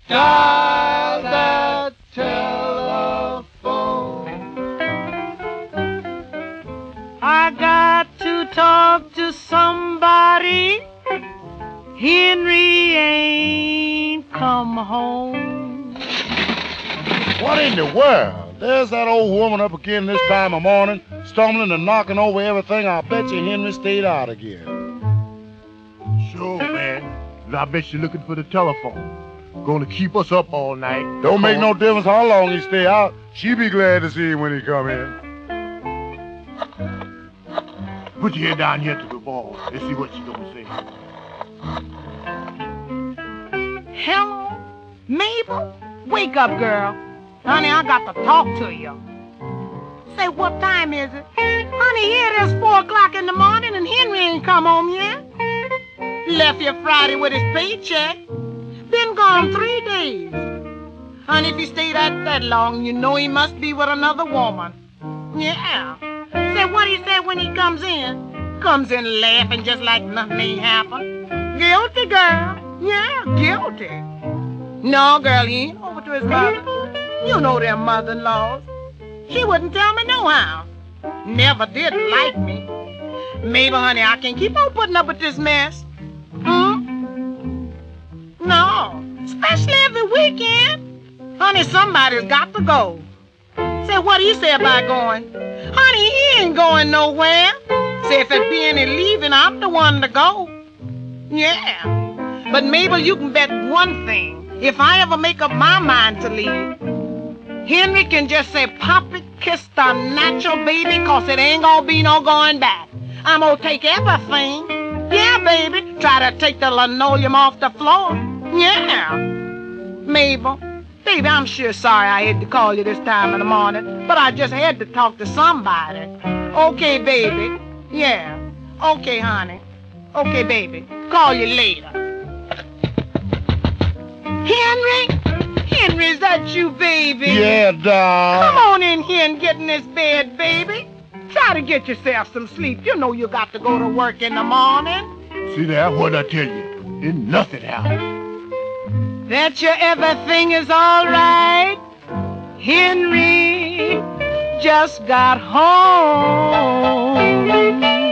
Dial that telephone. I got to talk to somebody. Henry ain't come home. What in the world? There's that old woman up again this time of morning, stumbling and knocking over everything. I bet you Henry stayed out again. Sure, man. And I bet you're looking for the telephone. Gonna keep us up all night. Don't make no difference how long he stay out. She be glad to see him when he come in. Put your head down here to the ball. Let's see what she's gonna say. Hello, Mabel? Wake up, girl. Honey, I got to talk to you. Say, what time is it? Honey, here it is 4 o'clock in the morning and Henry ain't come home yet. Left here Friday with his paycheck. Been gone 3 days. Honey, if he stayed out that long, you know he must be with another woman. Yeah. Say, what he said when he comes in? Comes in laughing just like nothing ain't happened. Guilty, girl. Yeah, guilty. No, girl, he ain't over to his mother. You know them mother-in-laws. She wouldn't tell me no how. Never did like me. Mabel, honey, I can't keep on putting up with this mess. No, especially every weekend. Honey, somebody's got to go. Say, what do you say about going? Honey, he ain't going nowhere. Say, if it be any leaving, I'm the one to go. Yeah. But Mabel, you can bet one thing. If I ever make up my mind to leave, Henry can just say, pop it, kiss the natural baby, 'cause it ain't gonna be no going back. I'm gonna take everything. Yeah, baby. Try to take the linoleum off the floor. Yeah. Mabel, baby, I'm sure sorry I had to call you this time in the morning, but I just had to talk to somebody. Okay, baby. Yeah. Okay, honey. Okay, baby. Call you later. Henry? Henry, is that you, baby? Yeah, doll. Come on in here and get in this bed, baby. Try to get yourself some sleep. You know you got to go to work in the morning. See there, what'd I tell you? Ain't nothing happened. That your everything is all right. Henry just got home.